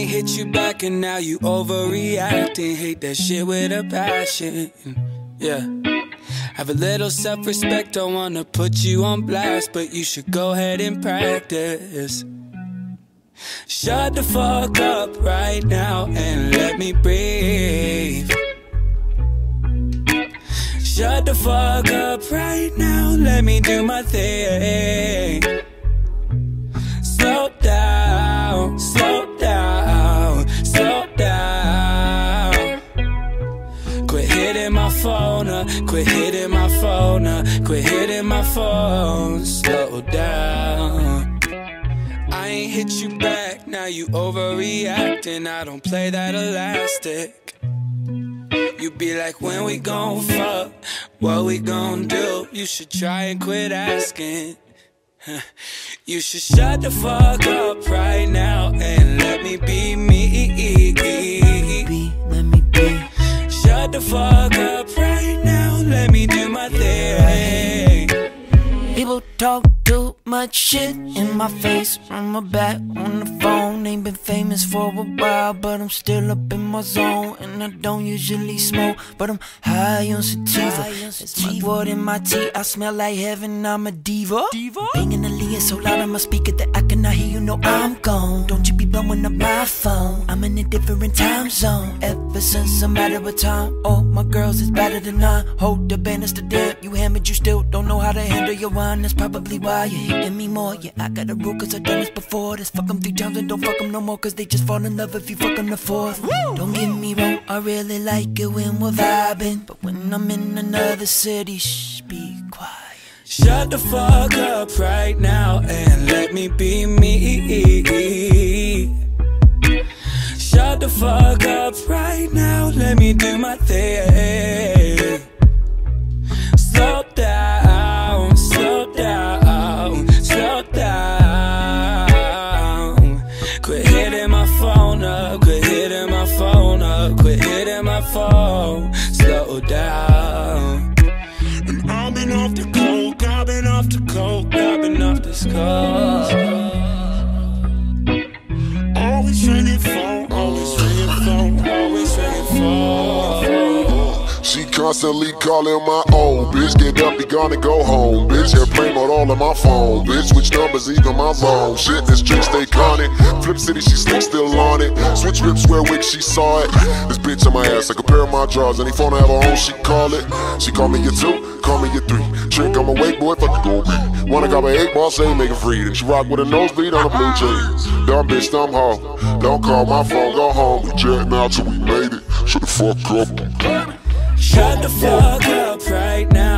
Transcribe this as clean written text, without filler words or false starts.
ain't hit you back and now you overreacting. Hate that shit with a passion. Yeah. Have a little self-respect, don't wanna put you on blast, but you should go ahead and practice. Shut the fuck up right now and let me breathe. Shut the fuck up right now, let me do my thing. Slow down, slow down, slow down. Quit hitting my phone up, quit hitting my phone up, quit hitting my phone. Slow down. I ain't hit you back, now you overreacting. I don't play that elastic. You be like, when we gon' fuck, what we gon' do? You should try and quit asking. You should shut the fuck up right now and let me be me. Let me be. Shut the fuck up right now, let me do my thing. People talk too much shit in my face, run my back on the phone. Ain't been famous for a while, but I'm still up in my zone. And I don't usually smoke, but I'm high on sativa. It's my word in my tea, I smell like heaven, I'm a diva. Banging the lead so loud on my speaker that I cannot hear you, know I'm gone. Don't you be blowing up my phone, I'm in a different time zone. Ever since I'm out of time, oh my girls is better than none. Hold the banister down, you hammered, you still don't know how to handle your wine. That's probably why you're hitting me more. Yeah, I got a rule cause I've done this before. Just fuck them 3 times and don't fuck them no more, cause they just fall in love if you fuck them the 4th. Don't get me wrong, I really like it when we're vibing, but when I'm in another city, shh, be quiet. Shut the fuck up right now and let me be me. Shut the fuck up right now, let me do my thing. Slow down, slow down, slow down. Quit hitting my phone up, quit hitting my phone up, quit hitting my phone. Slow down. And I've been off the coke, I've been off the coke, I've been off this coke. Always ringing phone, always ringing phone, always ringing phone. She constantly calling my own. Bitch, get up, be gone and go home. Bitch, have Primo all on my phone. Bitch, switch numbers, even my phone. Shit, this chick stay conning. Flip City, she slick, still on it. Switch rips, wear wig, she saw it. This bitch on my ass, like a pair of my drawers. Any phone I have her own, she call it. She call me a 2, call me a 3. Trick, I'm a wake boy, fuck you gon' be. Wanna cop an 8 ball, say make it free. Then she rock with a nosebleed on a blue jeans. Dumb bitch, dumb hoe. Don't call my phone, go home. We jetting out till we made it. Shut the fuck up. Shut the fuck up right now